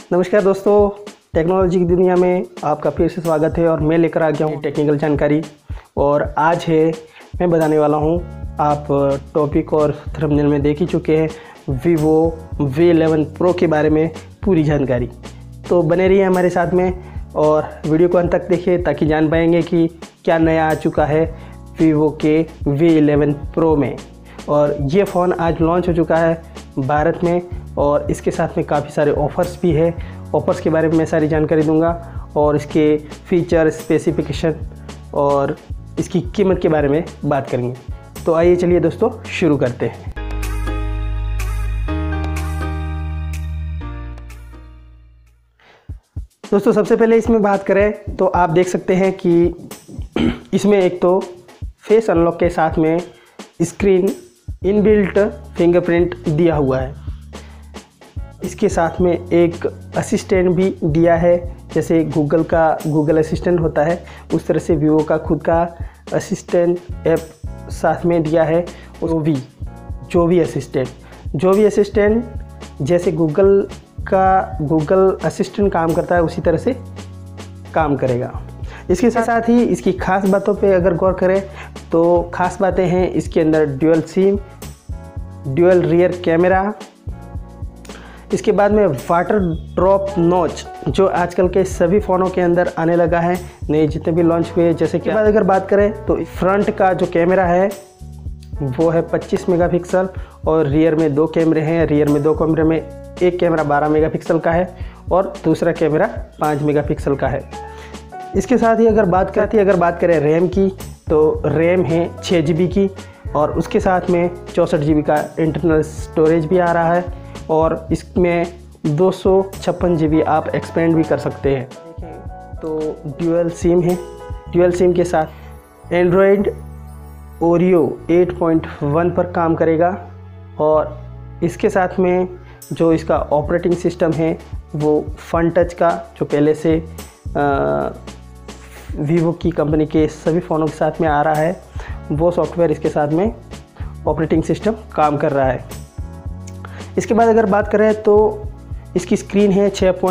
नमस्कार दोस्तों, टेक्नोलॉजी की दुनिया में आपका फिर से स्वागत है और मैं लेकर आ गया हूँ टेक्निकल जानकारी। और आज है मैं बताने वाला हूँ, आप टॉपिक और थंबनेल में देख ही चुके हैं, Vivo V11 Pro के बारे में पूरी जानकारी। तो बने रहिए हमारे साथ में और वीडियो को अंत तक देखिए ताकि जान पाएंगे कि क्या नया आ चुका है Vivo के V11 Pro में। और ये फ़ोन आज लॉन्च हो चुका है भारत में और इसके साथ में काफ़ी सारे ऑफ़र्स भी है। ऑफ़र्स के बारे में मैं सारी जानकारी दूंगा और इसके फ़ीचर, स्पेसिफिकेशन और इसकी कीमत के बारे में बात करेंगे। तो आइए चलिए दोस्तों शुरू करते हैं। दोस्तों सबसे पहले इसमें बात करें तो आप देख सकते हैं कि इसमें एक तो फेस अनलॉक के साथ में स्क्रीन इनबिल्ट फिंगरप्रिंट दिया हुआ है। इसके साथ में एक असिस्टेंट भी दिया है, जैसे गूगल असिस्टेंट होता है उस तरह से Vivo का खुद का असिस्टेंट ऐप साथ में दिया है। जो भी असिस्टेंट जैसे गूगल असिस्टेंट काम करता है उसी तरह से काम करेगा। इसके साथ ही इसकी ख़ास बातों पे अगर गौर करें तो ख़ास बातें हैं इसके अंदर dual SIM, dual rear camera, इसके बाद में वाटर ड्रॉप नॉच जो आजकल के सभी फ़ोनों के अंदर आने लगा है, नए जितने भी लॉन्च हुए। जैसे कि बाद अगर बात करें तो फ्रंट का जो कैमरा है वो है 25 मेगापिक्सल और रियर में 2 कैमरे हैं। रियर में 2 कैमरे में एक कैमरा 12 मेगापिक्सल का है और दूसरा कैमरा 5 मेगापिक्सल का है। इसके साथ ही अगर बात करें रैम की तो रैम है 6 GB की और उसके साथ में 64 GB का इंटरनल स्टोरेज भी आ रहा है और इसमें 256 GB आप एक्सपेंड भी कर सकते हैं। तो ड्यूअल सिम है, ड्यूअल सिम के साथ एंड्रॉयड ओरियो 8.1 पर काम करेगा और इसके साथ में जो इसका ऑपरेटिंग सिस्टम है वो फन टच का, जो पहले से Vivo की कंपनी के सभी फ़ोनों के साथ में आ रहा है, वो सॉफ्टवेयर इसके साथ में ऑपरेटिंग सिस्टम काम कर रहा है। इसके बाद अगर बात करें तो इसकी स्क्रीन है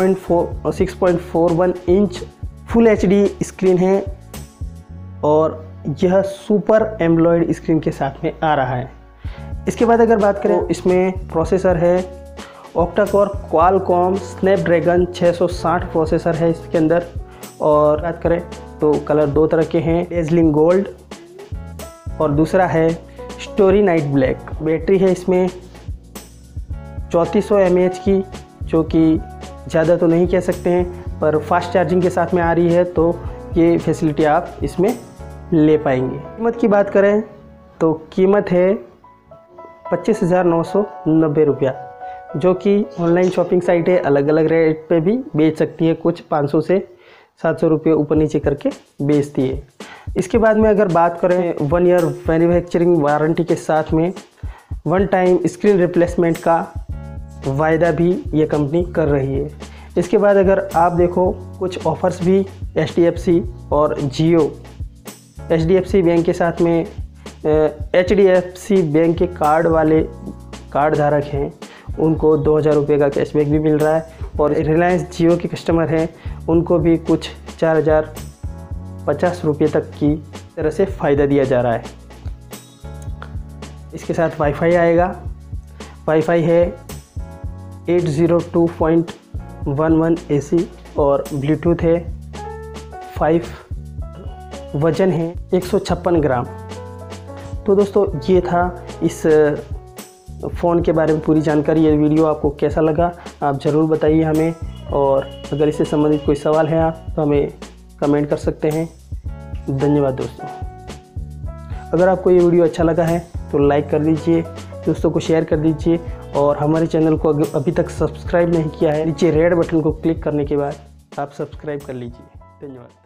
6.41 इंच फुल HD स्क्रीन है और यह सुपर एमोलेड स्क्रीन के साथ में आ रहा है। इसके बाद अगर बात करें तो इसमें प्रोसेसर है octa core Qualcomm Snapdragon 660 processor है इसके अंदर। और बात करें तो कलर 2 तरह के हैं, डेज़लिंग गोल्ड और दूसरा है स्टोरी नाइट ब्लैक। बैटरी है इसमें 3400 mAh की, जो कि ज़्यादा तो नहीं कह सकते हैं पर फास्ट चार्जिंग के साथ में आ रही है, तो ये फैसिलिटी आप इसमें ले पाएंगे। कीमत की बात करें तो कीमत है 25,990 रुपया, जो कि ऑनलाइन शॉपिंग साइट है, अलग अलग रेट पे भी बेच सकती है, कुछ 500 से 700 रुपये ऊपर नीचे करके बेचती है। इसके बाद में अगर बात करें 1 ईयर मैन्युफैक्चरिंग वारंटी के साथ में 1 टाइम स्क्रीन रिप्लेसमेंट का वायदा भी ये कंपनी कर रही है। इसके बाद अगर आप देखो कुछ ऑफ़र्स भी HDFC और जियो, HDFC बैंक के साथ में HDFC बैंक के कार्ड धारक हैं उनको 2000 रुपये का कैशबैक भी मिल रहा है और रिलायंस जियो के कस्टमर हैं उनको भी कुछ 4050 रुपये तक की तरह से फ़ायदा दिया जा रहा है। इसके साथ वाईफाई आएगा, वाईफाई है 802.11 AC और ब्लूटूथ है 5, वज़न है 156 ग्राम। तो दोस्तों ये था इस फ़ोन के बारे में पूरी जानकारी। ये वीडियो आपको कैसा लगा आप ज़रूर बताइए हमें, और अगर इससे संबंधित कोई सवाल है आप तो हमें कमेंट कर सकते हैं। धन्यवाद दोस्तों। अगर आपको ये वीडियो अच्छा लगा है तो लाइक कर दीजिए, दोस्तों को शेयर कर दीजिए और हमारे चैनल को अभी तक सब्सक्राइब नहीं किया है, नीचे रेड बटन को क्लिक करने के बाद आप सब्सक्राइब कर लीजिए। धन्यवाद।